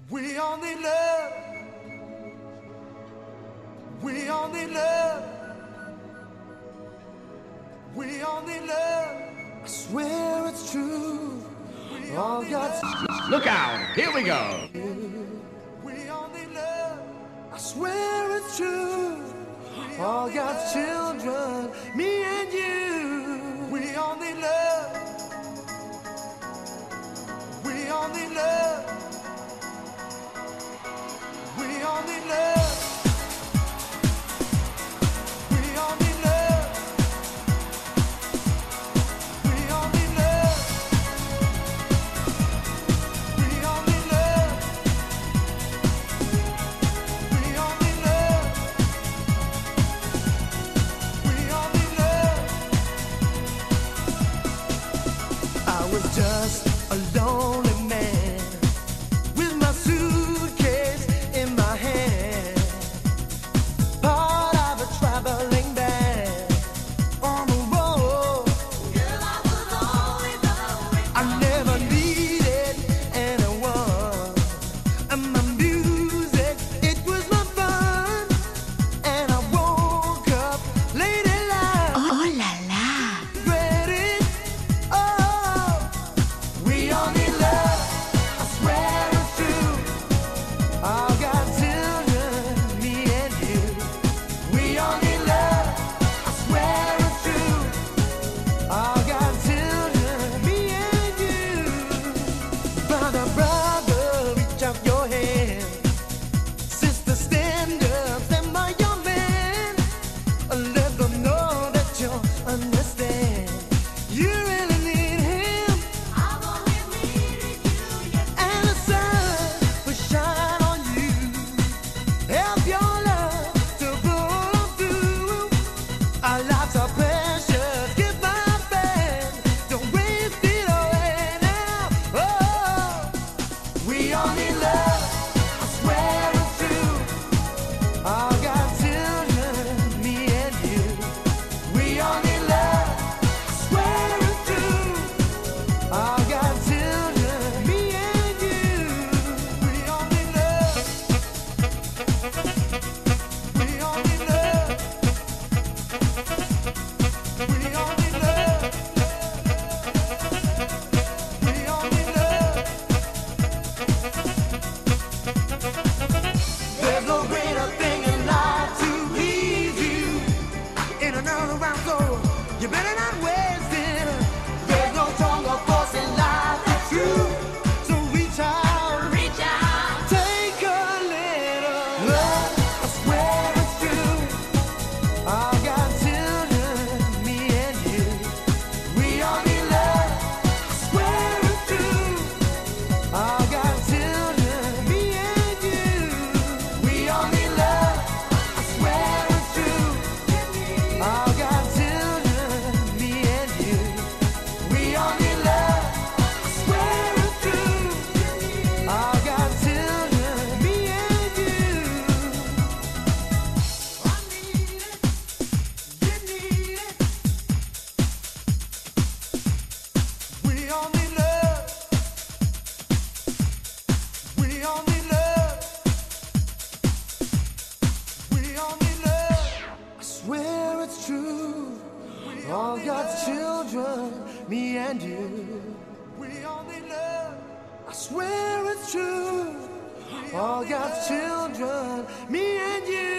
We only love. We only love. We only love. I swear it's true. All God's. Look out! Here we go. We only love. I swear it's true. All God's children, me and you. We only love. We only love. We only love. We only love. We only love. We only love. We only love. We only love. I was just a lonely man with my suitcase in my hand, part of a traveling band on the road. Girl, I was always alone. I never needed anyone, and my music, it was my fun. And I woke up late at night. Oh la la. Ready? Oh, we only love. I swear it's true. All got children, me and you. We only love. I swear it's true. All got children, me and you. Brother, brother, reach out your hand. Sister, stand up, stand by your man. Let them know that you understand. You really need him. I've always needed you, yes. And the sun will shine on you. Help your love to pull on through. Our lives are precious. Give my best. Don't waste it away now. Oh, we only love. I swear it's true. All got children, me and you. We only love. I swear it's true. All got children, me and you. We only love. We only love. We only love. We only love. There's no greater thing in life to please you. In another round, so you better not waste it. There's no stronger force in life that's true. So reach out, reach out, take a little love. I swear it's true. All got children, me and you. We only love. I swear it's true. All got children, me and you. We only love. I swear it's true. All got children, me and you. We only love. I swear it's true. All got children, me and you. I need it. You need it. We only love. We only love. We only love. I swear it's true. All God's children, me and you. We only love. I swear it's true. All God's children, me and you.